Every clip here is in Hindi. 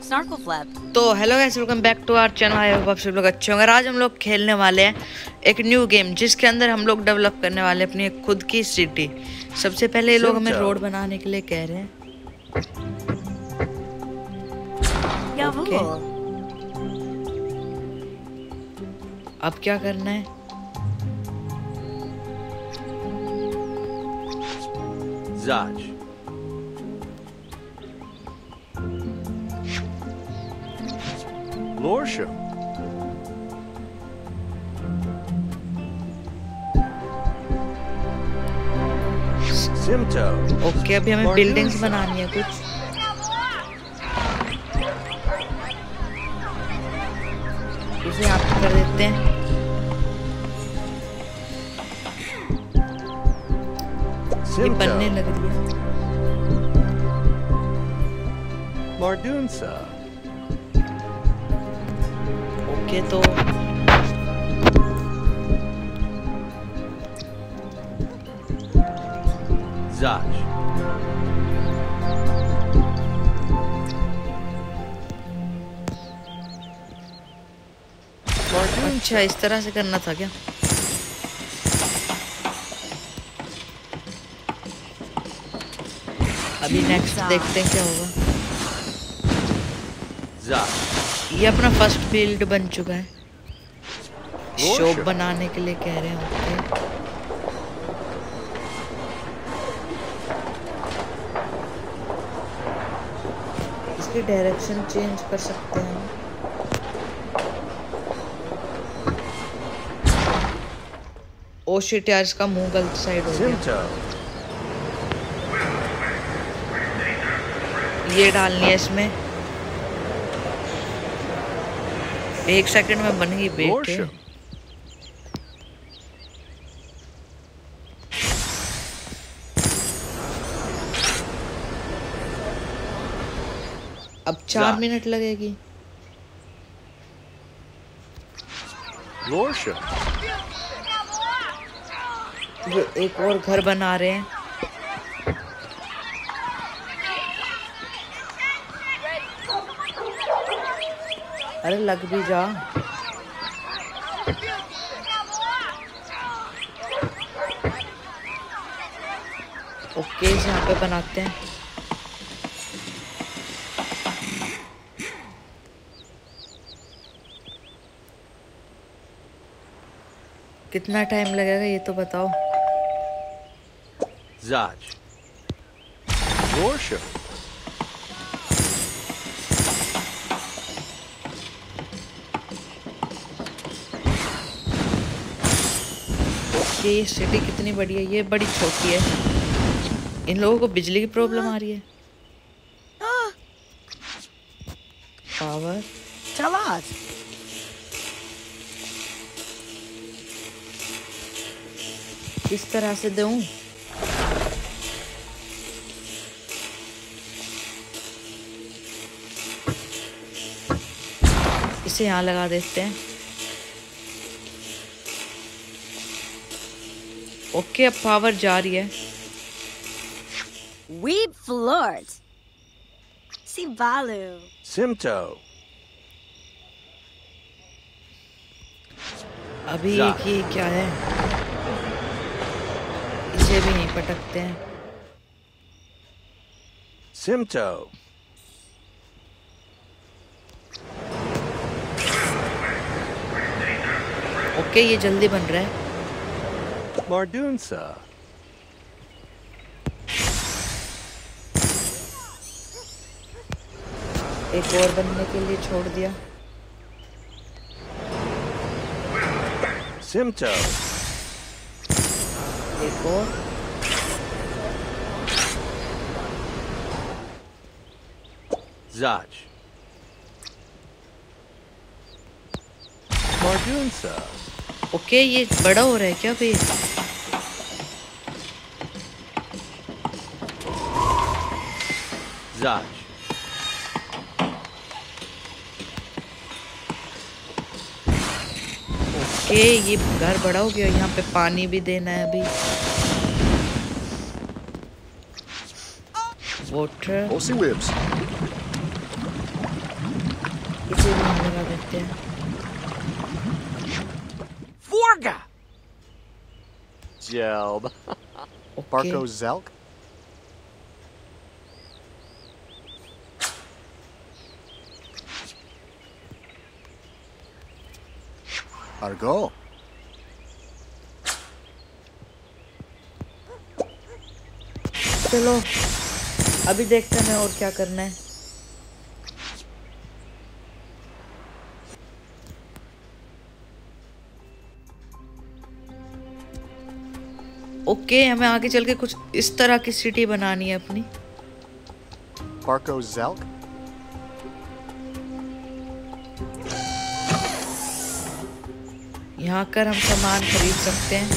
snorkel flap. तो hello guys, welcome back to our channel. I hope आप सब लोग अच्छे होंगे। आज हम लोग खेलने वाले हैं एक न्यू गेम जिसके अंदर हम लोग डेवलप करने वाले हैं अपनी एक खुद की सिटी। सबसे पहले ये लोग हमें रोड बनाने के लिए कह रहे हैं। ओके, अब क्या करना है? Zaj. Lorsham. Simto. ओके, अभी हमें बिल्डिंग्स बनानी है कुछ। इसे आप कर देते हैं। ये बनने लग रही है। Mardunsa. ओके, तो Zaj. अच्छा, इस तरह से करना था क्या? अभी नेक्स्ट देखते हैं क्या होगा। Zaj. ये अपना फर्स्ट फील्ड बन चुका है। शॉप बनाने के लिए कह रहे हैं। ओके, इसकी डायरेक्शन चेंज कर सकते हैं। ओ शिट यार, इसका मुंह गलत साइड हो गया। Simto. ये डालनी है इसमें। एक सेकंड में बन गई। बेटे, Lorsham. अब 4 मिनट लगेगी। Lorsham. ये एक और घर बना रहे हैं। अरे लग भी जा। ओके, यहाँ पे बनाते हैं। कितना टाइम लगेगा ये तो बताओ। Zaj. Lorsham. ये सिटी कितनी बड़ी है? ये बड़ी छोटी है। इन लोगों को बिजली की प्रॉब्लम आ रही है। Power Talat. किस तरह से दूं? इसे यहाँ लगा देते हैं। ओके, अब पावर जा रही है। Weeb floored. Sibalu. Simto. अभी एक ये क्या है? इसे भी नहीं पटकते हैं। Simto. ओके, ये जल्दी बन रहा है। Mardunsa. एक और बनने के लिए छोड़ दिया। Simto. एक और। Zaj. Mardunsa. ओके, ये बड़ा हो रहा है क्या भाई? Zaj. ओके, ये घर बड़ा हो गया। यहाँ पे पानी भी देना है अभी। वाटर। Horsey whips. ये भी हम लगा देते हैं। Vorga! Gelb. Okay Barco Zelk. Argo. चलो अभी देखते हैं और क्या करना है। ओके हमें आगे चल के कुछ इस तरह की सिटी बनानी है अपनी। Barco Zelk. यहाँ कर हम सामान खरीद सकते हैं।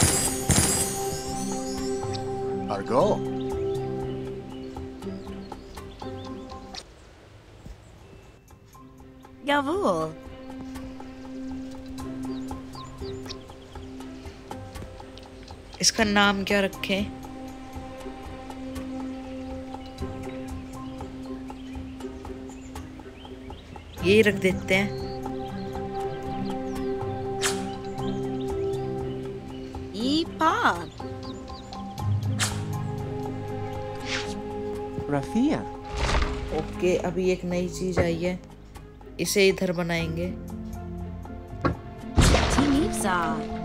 Argo. Jawohl. इसका नाम क्या रखें? यही रख देते हैं। Ipan. Rafia. ओके अभी एक नई चीज आई है, इसे इधर बनाएंगे। Tinipsa.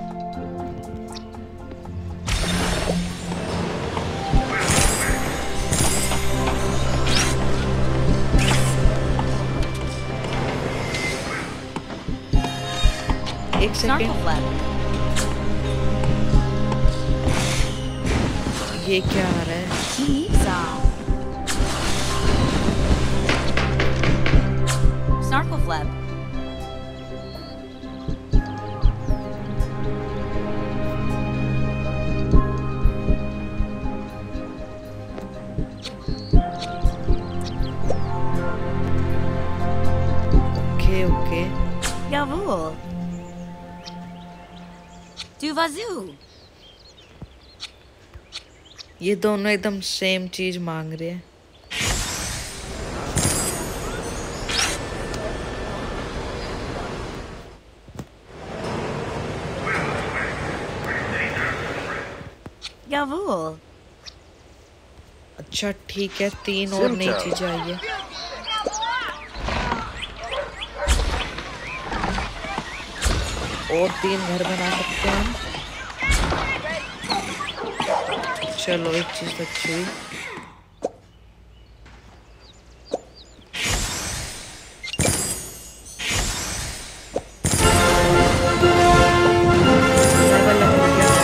एक सेकेंड, Snarkleflap. ये क्या आ रहा है? Tinipsa. Snarkleflap. Okay okay Jawohl. Du Wazoo. ये दोनों एकदम सेम चीज मांग रहे हैं। Jawohl. अच्छा ठीक है, 3 और नई Simto. चीजें आई है। और 3 घर बना सकते हैं हम। चलो एक चीज अच्छी हुई। लेवल अप हो गया।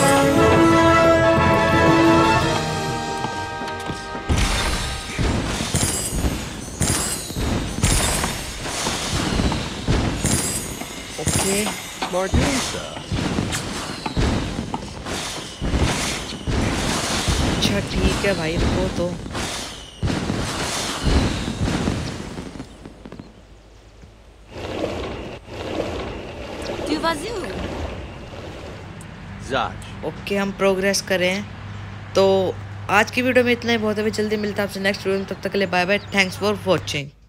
Okay Mardunsa. अच्छा ठीक है भाई, रुको तो। Du Wazoo. Zaj. ओके हम प्रोग्रेस करें। तो आज की वीडियो में इतना ही बहुत है, जल्दी मिलता है आपसे नेक्स्ट वीडियो में। तब तक के लिए bye bye, thanks for watching.